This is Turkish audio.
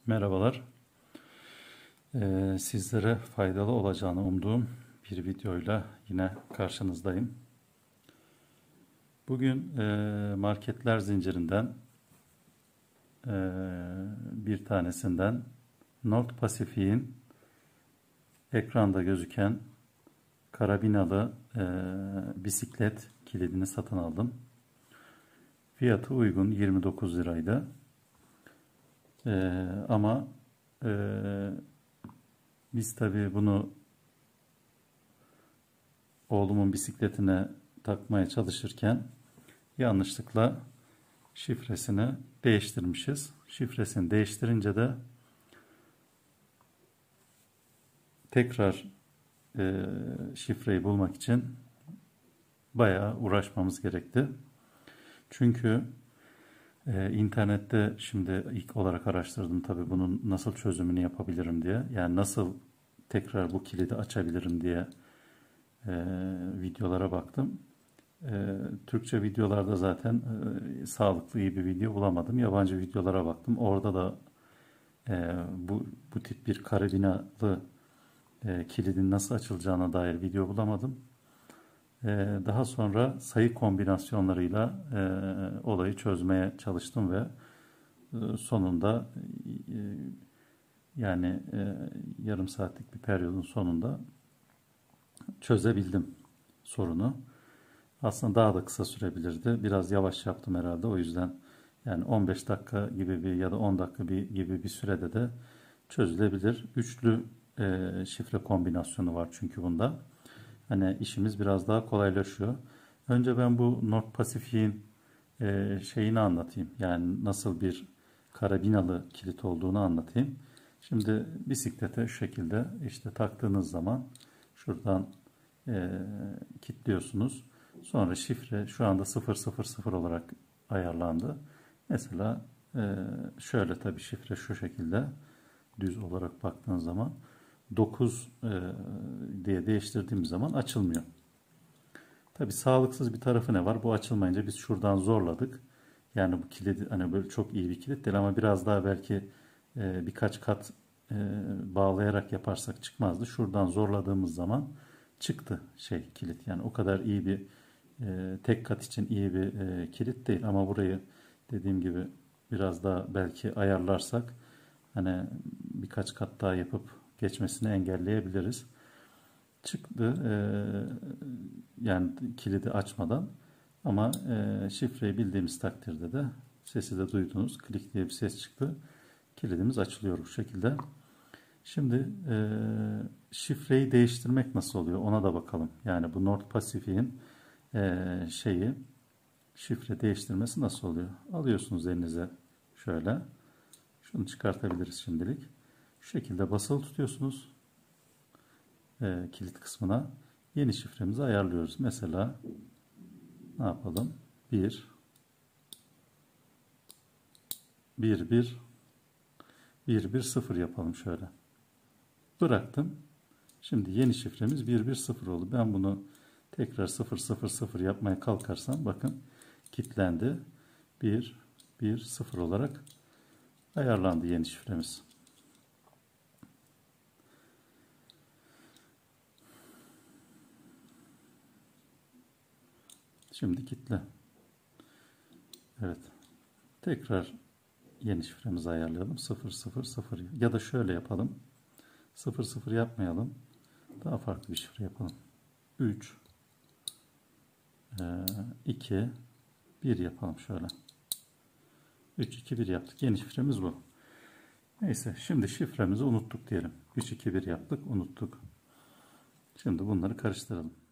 Merhabalar. Sizlere faydalı olacağını umduğum bir videoyla yine karşınızdayım. Bugün marketler zincirinden bir tanesinden North Pacific'in ekranda gözüken karabinalı bisiklet kilidini satın aldım. Fiyatı uygun, 29 liraydı. Ama biz tabii bunu oğlumun bisikletine takmaya çalışırken yanlışlıkla şifresini değiştirmişiz. Şifresini değiştirince de tekrar şifreyi bulmak için bayağı uğraşmamız gerekti. Çünkü internette şimdi ilk olarak araştırdım tabii bunun nasıl çözümünü yapabilirim diye. Yani nasıl tekrar bu kilidi açabilirim diye videolara baktım. Türkçe videolarda zaten sağlıklı iyi bir video bulamadım. Yabancı videolara baktım. Orada da bu tip bir karabinalı kilidin nasıl açılacağına dair video bulamadım. Daha sonra sayı kombinasyonlarıyla olayı çözmeye çalıştım ve sonunda yani yarım saatlik bir periyodun sonunda çözebildim sorunu. Aslında daha da kısa sürebilirdi. Biraz yavaş yaptım herhalde. O yüzden yani 15 dakika gibi bir ya da 10 dakika gibi bir sürede de çözülebilir. Üçlü şifre kombinasyonu var çünkü bunda. Hani işimiz biraz daha kolaylaşıyor. Önce ben bu North Pacific'in şeyini anlatayım. Yani nasıl bir karabinalı kilit olduğunu anlatayım. Şimdi bisiklete şu şekilde işte taktığınız zaman şuradan kilitliyorsunuz. Sonra şifre şu anda 000 olarak ayarlandı. Mesela şöyle tabii şifre şu şekilde düz olarak baktığın zaman 9 diye değiştirdiğimiz zaman açılmıyor. Tabii sağlıksız bir tarafı ne var? Bu açılmayınca biz şuradan zorladık. Yani bu kilidi hani böyle çok iyi bir kilit değil ama biraz daha belki birkaç kat bağlayarak yaparsak çıkmazdı. Şuradan zorladığımız zaman çıktı kilit. Yani o kadar iyi bir tek kat için iyi bir kilit değil ama burayı dediğim gibi biraz daha belki ayarlarsak hani birkaç kat daha yapıp geçmesini engelleyebiliriz. Çıktı yani kilidi açmadan ama şifreyi bildiğimiz takdirde de sesi de duydunuz. Klik diye bir ses çıktı. Kilidimiz açılıyor bu şekilde. Şimdi şifreyi değiştirmek nasıl oluyor ona da bakalım. Yani bu North Pacific'in şifre değiştirmesi nasıl oluyor? Alıyorsunuz elinize şöyle. Şunu çıkartabiliriz şimdilik. Şu şekilde basılı tutuyorsunuz. Kilit kısmına. Yeni şifremizi ayarlıyoruz. Mesela ne yapalım? 1 1 1 1 1 0 yapalım şöyle. Bıraktım. Şimdi yeni şifremiz 1 1 0 oldu. Ben bunu tekrar 0 0 0 yapmaya kalkarsam bakın kilitlendi. 1 1 0 olarak ayarlandı yeni şifremiz. Şimdi kilitle. Evet. Tekrar yeni şifremizi ayarlayalım. 0 0 0 ya da şöyle yapalım. 0 0 yapmayalım. Daha farklı bir şifre yapalım. 3 2 1 yapalım şöyle. 3 2 1 yaptık. Yeni şifremiz bu. Neyse şimdi şifremizi unuttuk diyelim. 3 2 1 yaptık, unuttuk. Şimdi bunları karıştıralım.